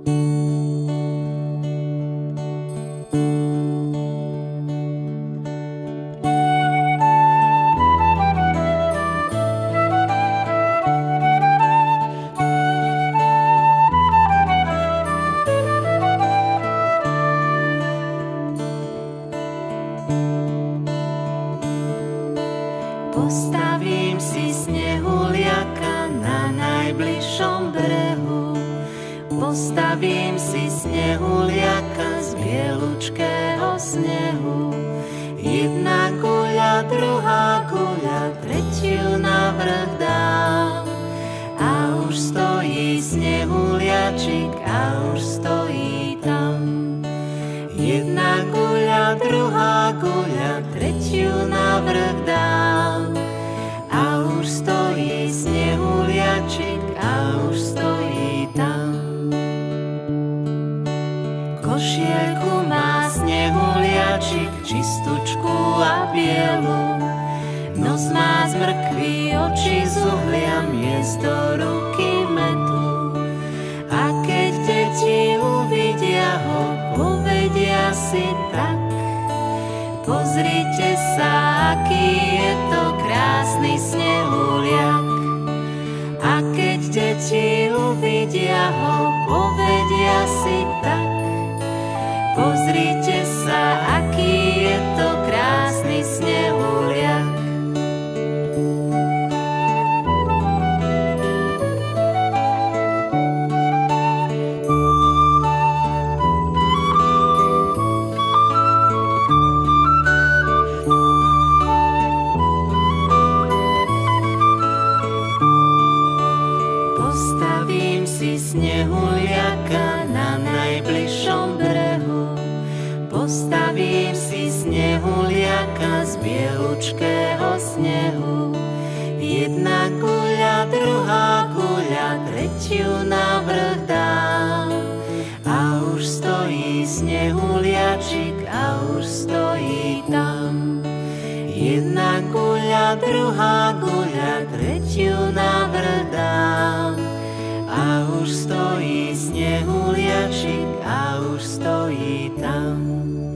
Postavím si snehuliaka na najbližšom brehu. Postavím si snehuliaka z bielučkého snehu. Jedna guľa, druhá guľa, tretiu navrch dám. A už stojí snehuliačik, a už stojí tam. Jedna guľa, druhá guľa, tretiu navrch dám. A už stojí snehuliačik, a už stojí tam. Košielku má snehuliačik, čistučku a bielu. Nos má z mrkvy, oči z uhlia, miesto ruky metu. A keď deti uvidia ho, povedia si tak: pozrite sa, aký je to krásny snehuliak. A keď deti uvidia ho, povedia si tak: pozrite sa, aký je to krásny snehuliak. Postavím si snehuliaka na najbližšom brehu. Postavím si snehuliaka z bielučkého snehu. Jedna guľa, druhá guľa, tretiu navrch dám. A už stojí snehuliačik, a už stojí tam. Jedna guľa, druhá guľa, tretiu navrch dám. A už stojí snehuliačik, a už stojí tam.